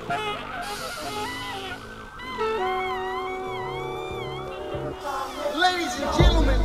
Ladies and gentlemen.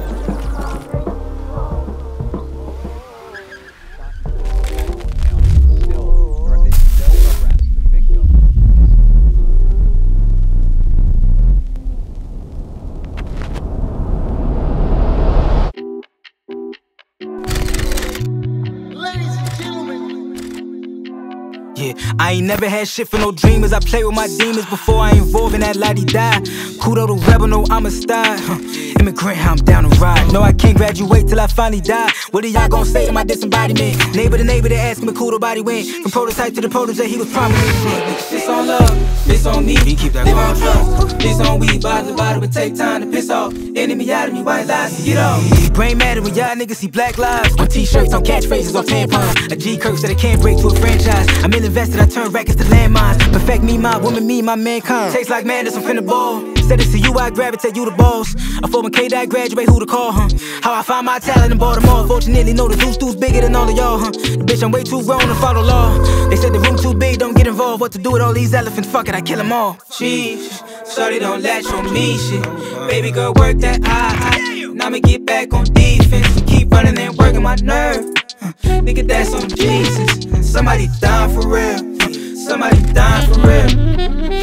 Yeah, I ain't never had shit for no dreamers. I play with my demons before I involve in that la-di-da. Kudo the rebel, no Amistad. Immigrant, I'm down to ride. No, I can't graduate till I finally die. What are y'all gonna say to my disembodiment? Neighbor to neighbor, they ask me Kudo body went. From prototype to the protégé, he was promising. This on love, this on me. We keep that live on trust. This on weed, bottle to bottle, it take time to piss off. Enemy out of me, white lies to get off. Brain matter when y'all niggas see black lives. On t-shirts, on catchphrases, on tampons. A G curse that I can't break to a franchise. I'm invested, I turn records to landmines. Perfect me, my woman, me, my mankind. Tastes like madness, I'm finna ball. Said it's to you, I gravitate, you the boss. A 401k that I graduate, who to call, huh? How I find my talent in Baltimore. Fortunately, know the deuce bigger than all of y'all, huh? Bitch, I'm way too grown to follow law. They said the room too big, don't get involved. What to do with all these elephants? Fuck it, I kill them all. Sheesh, shorty don't latch on me, shit. Baby girl, work that I. Now me get back on defense. Keep running and working my nerve. Nigga, that's on Jesus. Somebody dying for real. Somebody dying for real.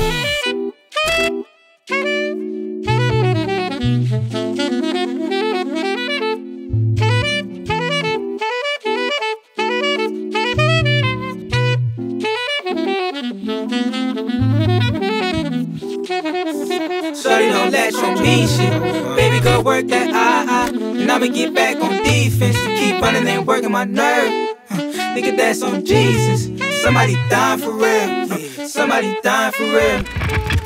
Shorty don't latch on me, shit. Baby girl, work that I. And I'ma get back on defense. Keep running and working my nerve. Nigga, that's on Jesus. Somebody dying for real. Somebody dying for real.